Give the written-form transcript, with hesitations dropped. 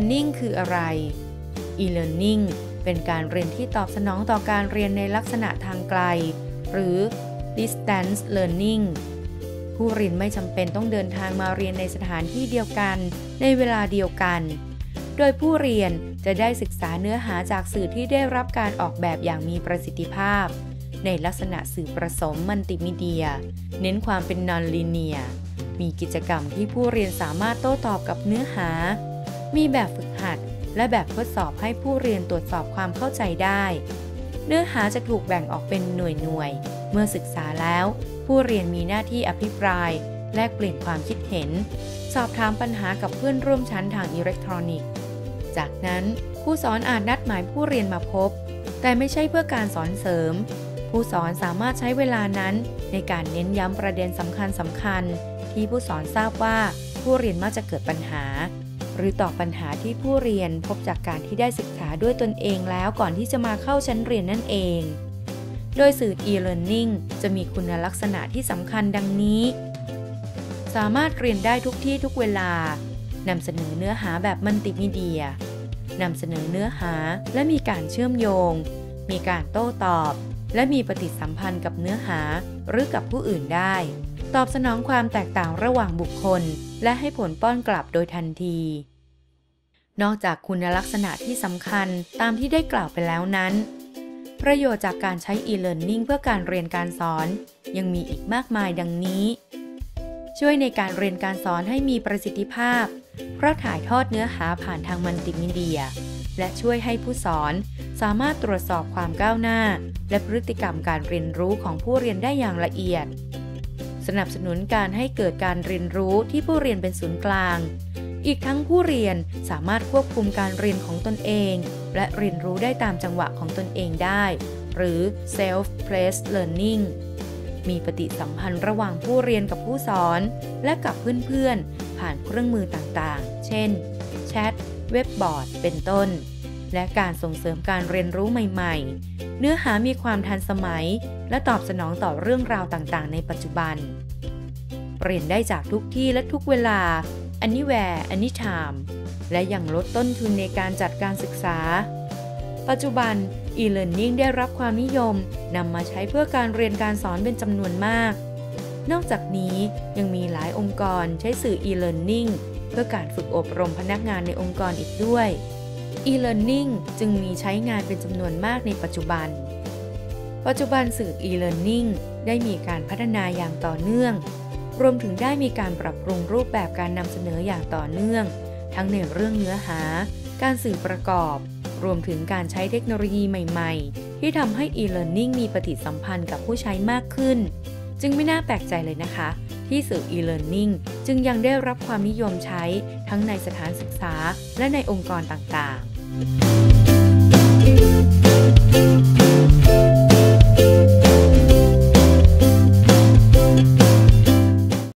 e-learning คืออะไร e-learning เป็นการเรียนที่ตอบสนองต่อการเรียนในลักษณะทางไกลหรือ distance learning ผู้เรียนไม่จำเป็นต้องเดินทางมาเรียนในสถานที่เดียวกันในเวลาเดียวกันโดยผู้เรียนจะได้ศึกษาเนื้อหาจากสื่อที่ได้รับการออกแบบอย่างมีประสิทธิภาพในลักษณะสื่อผสมมัลติมีเดียเน้นความเป็น non-linear มีกิจกรรมที่ผู้เรียนสามารถโต้ตอบกับเนื้อหามีแบบฝึกหัดและแบบทดสอบให้ผู้เรียนตรวจสอบความเข้าใจได้เนื้อหาจะถูกแบ่งออกเป็นหน่วยเมื่อศึกษาแล้วผู้เรียนมีหน้าที่อภิปรายแลกเปลี่ยนความคิดเห็นสอบถามปัญหากับเพื่อนร่วมชั้นทางอิเล็กทรอนิกส์จากนั้นผู้สอนอาจนัดหมายผู้เรียนมาพบแต่ไม่ใช่เพื่อการสอนเสริมผู้สอนสามารถใช้เวลานั้นในการเน้นย้ำประเด็นสำคัญที่ผู้สอนทราบว่าผู้เรียนมักจะเกิดปัญหาหรือตอบปัญหาที่ผู้เรียนพบจากการที่ได้ศึกษาด้วยตนเองแล้วก่อนที่จะมาเข้าชั้นเรียนนั่นเองโดยสื่อ e-learning จะมีคุณลักษณะที่สำคัญดังนี้สามารถเรียนได้ทุกที่ทุกเวลานำเสนอเนื้อหาแบบมัลติมีเดียนำเสนอเนื้อหาและมีการเชื่อมโยงมีการโต้ตอบและมีปฏิสัมพันธ์กับเนื้อหาหรือกับผู้อื่นได้ตอบสนองความแตกต่างระหว่างบุคคลและให้ผลป้อนกลับโดยทันทีนอกจากคุณลักษณะที่สำคัญตามที่ได้กล่าวไปแล้วนั้นประโยชน์จากการใช้ e-learning เพื่อการเรียนการสอนยังมีอีกมากมายดังนี้ช่วยในการเรียนการสอนให้มีประสิทธิภาพเพราะถ่ายทอดเนื้อหาผ่านทางมัลติมีเดียและช่วยให้ผู้สอนสามารถตรวจสอบความก้าวหน้าและพฤติกรรมการเรียนรู้ของผู้เรียนได้อย่างละเอียดสนับสนุนการให้เกิดการเรียนรู้ที่ผู้เรียนเป็นศูนย์กลางอีกทั้งผู้เรียนสามารถควบคุมการเรียนของตนเองและเรียนรู้ได้ตามจังหวะของตนเองได้หรือ self-paced learning มีปฏิสัมพันธ์ระหว่างผู้เรียนกับผู้สอนและกับเพื่อนๆผ่านเครื่องมือต่างๆเช่นแชทเว็บบอร์ดเป็นต้นและการส่งเสริมการเรียนรู้ใหม่ๆเนื้อหามีความทันสมัยและตอบสนองต่อเรื่องราวต่างๆในปัจจุบันเรียนได้จากทุกที่และทุกเวลา anywhere anytime และยังลดต้นทุนในการจัดการศึกษาปัจจุบัน e-learning ได้รับความนิยมนำมาใช้เพื่อการเรียนการสอนเป็นจำนวนมากนอกจากนี้ยังมีหลายองค์กรใช้สื่อ e-learning เพื่อการฝึกอบรมพนักงานในองค์กรอีกด้วย e-learning จึงมีใช้งานเป็นจำนวนมากในปัจจุบันสื่อ e-learning ได้มีการพัฒนาอย่างต่อเนื่องรวมถึงได้มีการปรับปรุงรูปแบบการนำเสนออย่างต่อเนื่องทั้งในเรื่องเนื้อหาการสื่อประกอบรวมถึงการใช้เทคโนโลยีใหม่ๆที่ทำให้ e-learning มีปฏิสัมพันธ์กับผู้ใช้มากขึ้นจึงไม่น่าแปลกใจเลยนะคะที่สื่อ e-learning จึงยังได้รับความนิยมใช้ทั้งในสถานศึกษาและในองค์กรต่างๆ